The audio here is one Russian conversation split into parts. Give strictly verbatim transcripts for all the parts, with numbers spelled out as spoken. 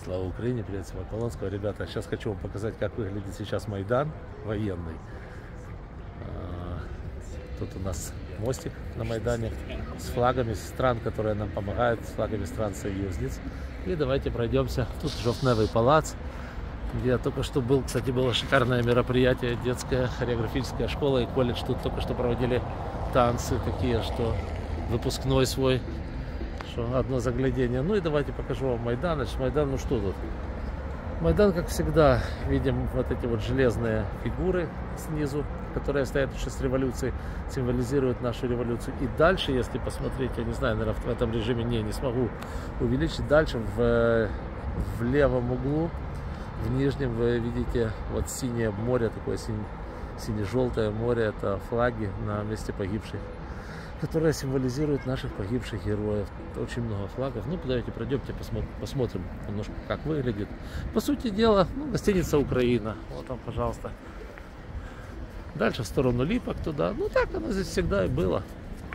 Слава Украине, привет всем Полонского. Ребята, сейчас хочу вам показать, как выглядит сейчас Майдан военный. Тут у нас мостик на Майдане с флагами стран, которые нам помогают, с флагами стран союзниц. И давайте пройдемся. Тут Жовтневый палац, где я только что был. Кстати, было шикарное мероприятие, детская хореографическая школа и колледж. Тут только что проводили танцы такие, что выпускной свой, что одно заглядение. Ну и давайте покажу вам Майдан. Значит, Майдан, ну что тут? Майдан, как всегда, видим вот эти вот железные фигуры снизу, которые стоят еще с революции, символизируют нашу революцию. И дальше, если посмотреть, я не знаю, наверное, в этом режиме не, не смогу увеличить. Дальше в, в левом углу, в нижнем, вы видите вот синее море, такое сине, сине-желтое море, это флаги на месте погибших, которая символизирует наших погибших героев. Очень много флагов. Ну, давайте пройдемте, посмотрим, посмотрим немножко, как выглядит. По сути дела, ну, гостиница Украина. Вот там, пожалуйста. Дальше в сторону Липок туда. Ну, так оно здесь всегда и было.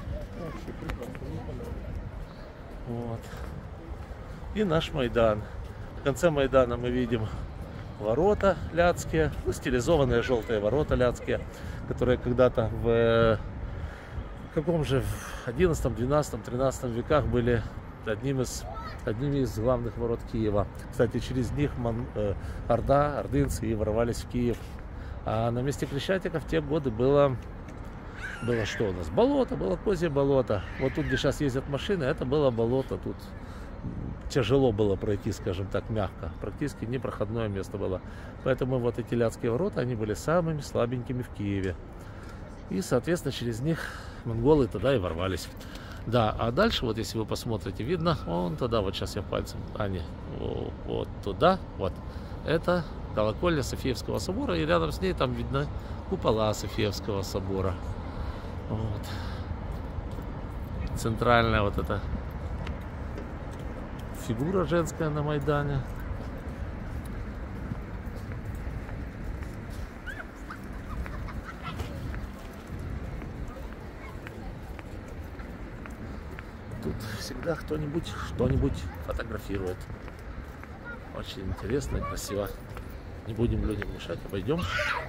Вот. И наш Майдан. В конце Майдана мы видим ворота ляцкие, ну, стилизованные желтые ворота ляцкие, которые когда-то в В каком же в одиннадцатом, двенадцатом, тринадцатом веках были одним из, одними из главных ворот Киева. Кстати, через них Мон, э, Орда, ордынцы и ворвались в Киев. А на месте Крещатика в те годы было, было что у нас? Болото, было козье болото. Вот тут, где сейчас ездят машины, это было болото. Тут тяжело было пройти, скажем так, мягко. Практически непроходное место было. Поэтому вот эти ляцкие ворота, они были самыми слабенькими в Киеве. И, соответственно, через них монголы тогда и ворвались. Да, а дальше, вот если вы посмотрите, видно, вон туда, вот сейчас я пальцем, а не, вот туда, вот, это колокольня Софиевского собора, и рядом с ней там видно купола Софиевского собора. Вот. Центральная вот эта фигура женская на Майдане. Тут всегда кто-нибудь что-нибудь фотографирует. Очень интересно и красиво. Не будем людям мешать, обойдем.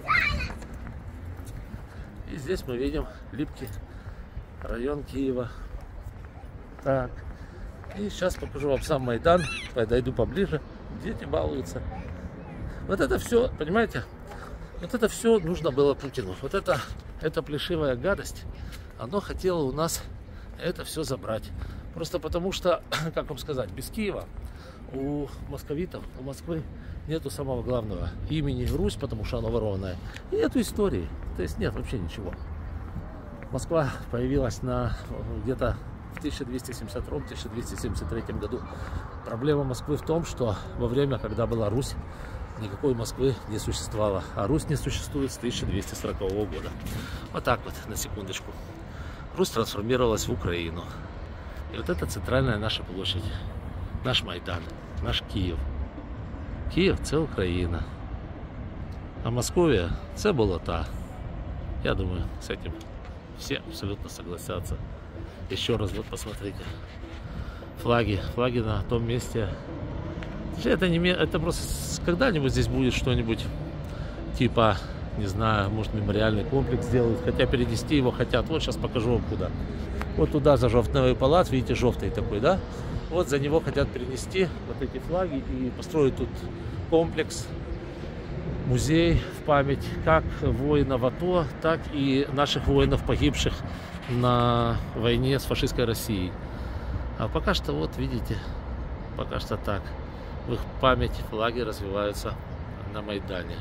И здесь мы видим Липки, район Киева. Так. И сейчас покажу вам сам Майдан. Подойду поближе. Дети балуются. Вот это все, понимаете? Вот это все нужно было Путину. Вот это, эта плешивая гадость, оно хотело у нас это все забрать. Просто потому что, как вам сказать, без Киева у московитов, у Москвы нету самого главного имени Русь, потому что оно ворованное. И нету истории. То есть нет вообще ничего. Москва появилась на где-то в тысяча двести семьдесят втором — тысяча двести семьдесят третьем году. Проблема Москвы в том, что во время, когда была Русь, никакой Москвы не существовало. А Русь не существует с тысяча двести сорокового года. Вот так вот, на секундочку. Русь трансформировалась в Украину. И вот это центральная наша площадь, наш Майдан, наш Киев. Киев – це Украина. А Московия – це болота. Я думаю, с этим все абсолютно согласятся. Еще раз вот посмотрите. Флаги, флаги на том месте. Это, не, это просто когда-нибудь здесь будет что-нибудь типа, не знаю, может, мемориальный комплекс сделают, хотя перенести его хотят. Вот сейчас покажу вам куда. Вот туда за Жовтневый палац, видите, желтый такой, да? Вот за него хотят перенести вот эти флаги и построить тут комплекс, музей в память как воинов АТО, так и наших воинов, погибших на войне с фашистской Россией. А пока что, вот видите, пока что так. В их память флаги развиваются на Майдане.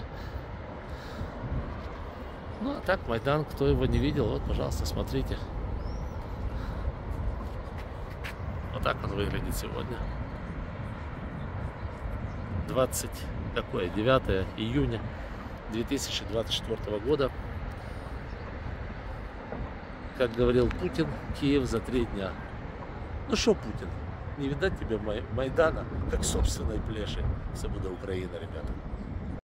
Ну, а так, Майдан, кто его не видел, вот, пожалуйста, смотрите. Вот так он выглядит сегодня. двадцать, какое, девятое июня две тысячи двадцать четвёртого года. Как говорил Путин, Киев за три дня. Ну что, Путин, не видать тебе Майдана, как собственной плеши. Все буде Украина, ребята.